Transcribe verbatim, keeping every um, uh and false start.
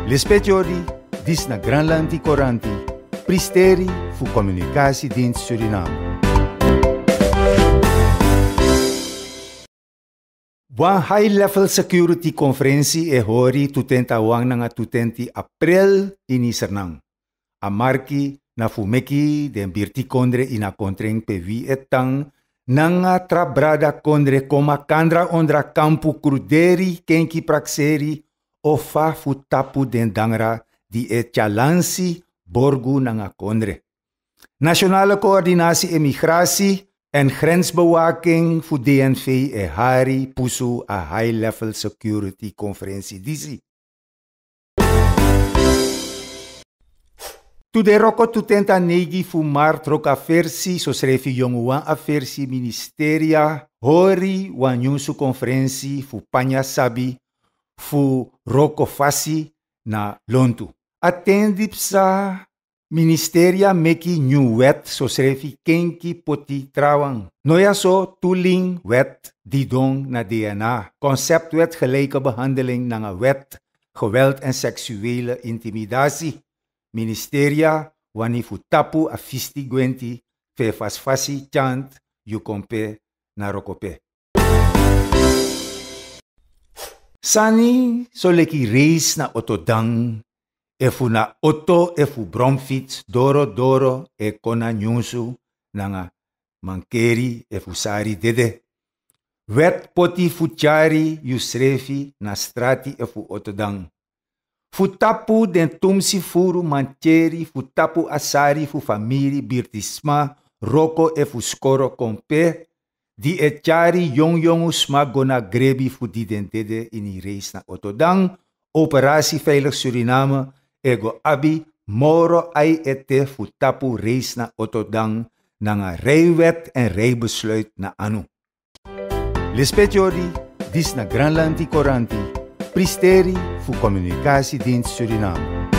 Lispetiori, dis na Granlandi Coranti, pristeri fu Communicatiedienst Suriname. Wan high-level security conferentie e hori tutenta wang nanga tutenti April ini Sernang. Amarki na fumeki den birti kondre ina kontreng pe vi etang nanga trabrada kondre koma kandra ondra kampu kruderi kenki prakseri o fa futapu den dangra di e chalansi borgu nanga kondre. Nationale Coördinatie Immigratie en Grensbewaking voor D N V e hari pusu a high-level security conferentie disi. Tu de roko tutenta negi fu mar troka versi so srefi jonguan a versi ministeria hori wanyusu conferentie fu panya sabi fu roko fasi na lontu. Attendipsa ministeria meki new wet so srefi kenki poti trawang. Noya so tuling wet didong na D N A. Conceptwet gelijke behandeling na wet geweld en seksuele intimidatie. Ministeria wani futapu a fisti gwenti fe fasfasi chant yukompe na rokope. Sani so leki reis na otodang efu na oto efu bromfiets doro doro e kona nyusu nanga mankeri efu sari dede. Wet poti fuchari yusrefi na strati efu otodang. Futapu den tumsi furu mancheri, futapu asari fu famiri birtisma, roko e fu skoro kompe, di e chari yong yongu sma gona grebi fu di den dede in reis na otodang, operatie Veilig Suriname, ego abi moro ai ete futapu reis na otodang, nanga rijwet en rijbesluit na anu. Lispetiori, dis na Granlandi Coranti, pristeri fu Communicatiedienst Suriname.